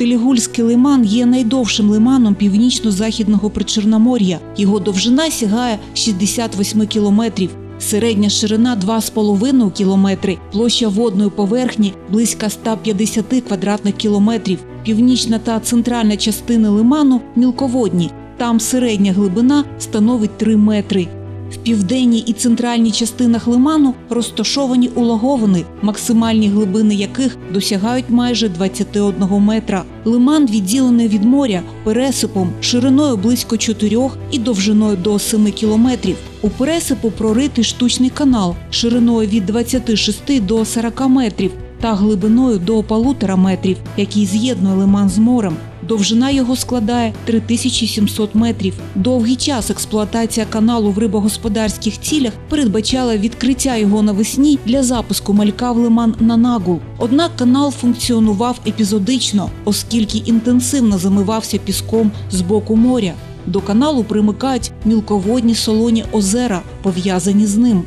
Телігульський лиман є найдовшим лиманом північно-західного Причорномор'я. Його довжина сягає 68 кілометрів. Середня ширина – 2,5 кілометри, площа водної поверхні – близько 150 квадратних кілометрів. Північна та центральна частини лиману – мілководні. Там середня глибина становить 3 метри. В південній і центральній частинах лиману розташовані улаговини, максимальні глибини яких досягають майже 21 метра. Лиман відділений від моря пересипом шириною близько 4 і довжиною до 7 кілометрів. У пересипу проритий штучний канал шириною від 26 до 40 метрів та глибиною до 1,5 метрів, який з'єднує лиман з морем. Довжина його складає 3700 метрів. Довгий час експлуатація каналу в рибогосподарських цілях передбачала відкриття його навесні для запуску малька в лиман на Нагул. Однак канал функціонував епізодично, оскільки інтенсивно замивався піском з боку моря. До каналу примикають мілководні солоні озера, пов'язані з ним.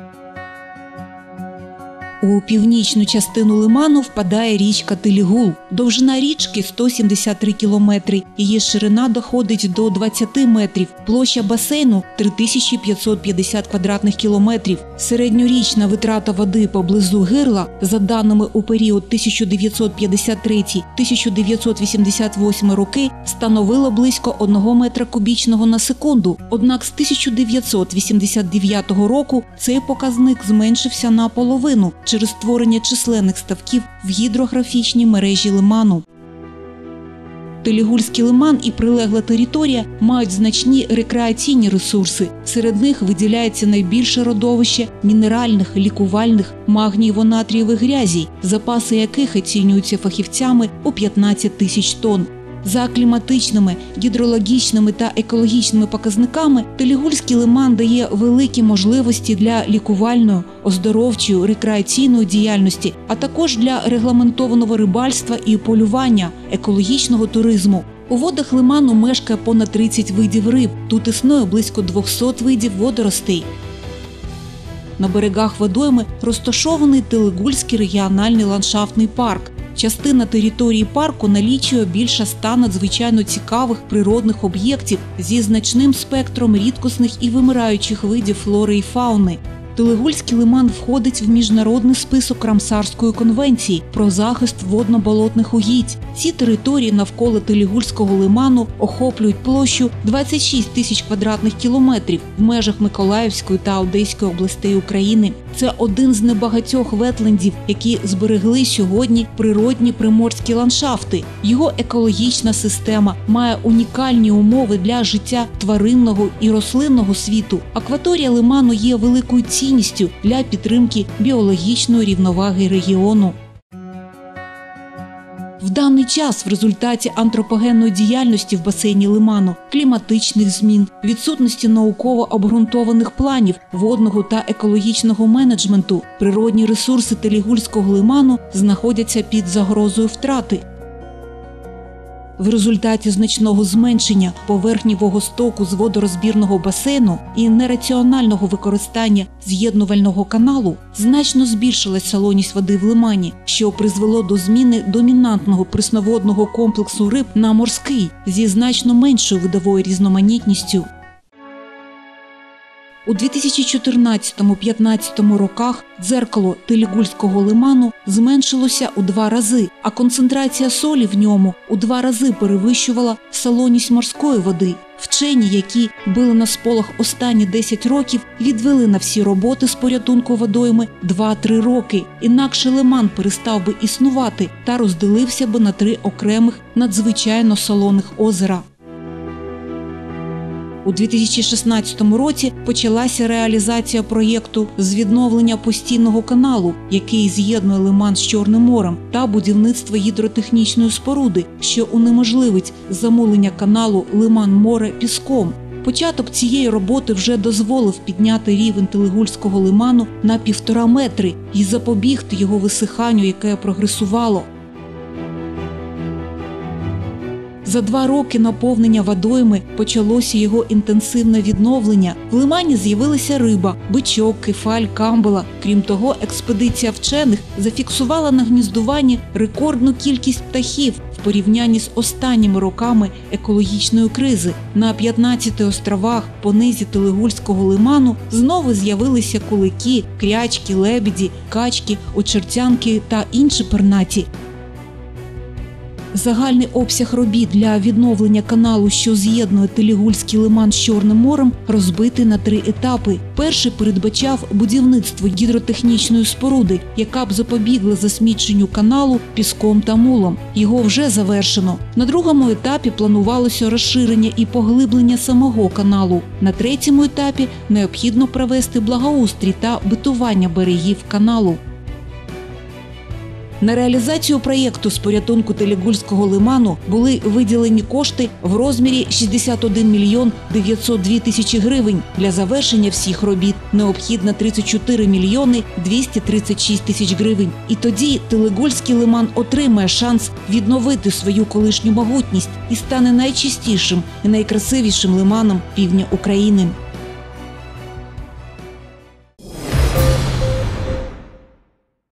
У північну частину лиману впадає річка Телігул. Довжина річки – 173 кілометри, її ширина доходить до 20 метрів, площа басейну – 3550 квадратних кілометрів. Середньорічна витрата води поблизу гирла, за даними у період 1953-1988 роки, становила близько 1 метра кубічного на секунду. Однак з 1989 року цей показник зменшився наполовину через створення численних ставків в гідрографічній мережі лиману. Телігульський лиман і прилегла територія мають значні рекреаційні ресурси. Серед них виділяється найбільше родовище мінеральних, лікувальних, магнієво-натрієвих грязей, запаси яких оцінюються фахівцями у 15 тисяч тонн. За кліматичними, гідрологічними та екологічними показниками Телігульський лиман дає великі можливості для лікувальної, оздоровчої, рекреаційної діяльності, а також для регламентованого рибальства і полювання, екологічного туризму. У водах лиману мешкає понад 30 видів риб, тут існує близько 200 видів водоростей. На берегах водойми розташований Телігульський регіональний ландшафтний парк. Частина території парку налічує більше 100 надзвичайно цікавих природних об'єктів зі значним спектром рідкісних і вимираючих видів флори і фауни. Телігульський лиман входить в міжнародний список Рамсарської конвенції про захист водно-болотних угідь. Ці території навколо Телігульського лиману охоплюють площу 26 тисяч квадратних кілометрів в межах Миколаївської та Одеської областей України. Це один з небагатьох ветлендів, які зберегли сьогодні природні приморські ландшафти. Його екологічна система має унікальні умови для життя тваринного і рослинного світу. Акваторія лиману є великою цінністю для підтримки біологічної рівноваги регіону. В даний час в результаті антропогенної діяльності в басейні лиману, кліматичних змін, відсутності науково обґрунтованих планів водного та екологічного менеджменту, природні ресурси Телігульського лиману знаходяться під загрозою втрати. В результаті значного зменшення поверхні вогостоку з водорозбірного басейну і нераціонального використання з'єднувального каналу значно збільшилась солоність води в лимані, що призвело до зміни домінантного прісноводного комплексу риб на морський зі значно меншою видовою різноманітністю. У 2014-15 роках дзеркало Телігульського лиману зменшилося у 2 рази, а концентрація солі в ньому у 2 рази перевищувала солоність морської води. Вчені, які били на сполох останні 10 років, відвели на всі роботи з порятунку водойми 2-3 роки. Інакше лиман перестав би існувати та розділився би на 3 окремих надзвичайно солоних озера. У 2016 році почалася реалізація проєкту з відновлення постійного каналу, який з'єднує лиман з Чорним морем, та будівництво гідротехнічної споруди, що унеможливить замулення каналу лиман-море піском. Початок цієї роботи вже дозволив підняти рівень Телігульського лиману на 1,5 метри і запобігти його висиханню, яке прогресувало. За 2 роки наповнення водойми почалося його інтенсивне відновлення. В лимані з'явилася риба, бичок, кефаль, камбала. Крім того, експедиція вчених зафіксувала на гніздуванні рекордну кількість птахів, в порівнянні з останніми роками екологічної кризи. На 15 островах по низі Телигульського лиману знову з'явилися кулики, крячки, лебеді, качки, очертянки та інші пернаті. Загальний обсяг робіт для відновлення каналу, що з'єднує Телігульський лиман з Чорним морем, розбитий на 3 етапи. Перший передбачав будівництво гідротехнічної споруди, яка б запобігла засміченню каналу піском та мулом. Його вже завершено. На другому етапі планувалося розширення і поглиблення самого каналу. На третьому етапі необхідно провести благоустрій та бетування берегів каналу. На реалізацію проєкту з порятунку Телігульського лиману були виділені кошти в розмірі 61 мільйон 902 тисячі гривень. Для завершення всіх робіт необхідно 34 мільйони 236 тисяч гривень. І тоді Телигульський лиман отримає шанс відновити свою колишню могутність і стане найчистішим і найкрасивішим лиманом півдня України.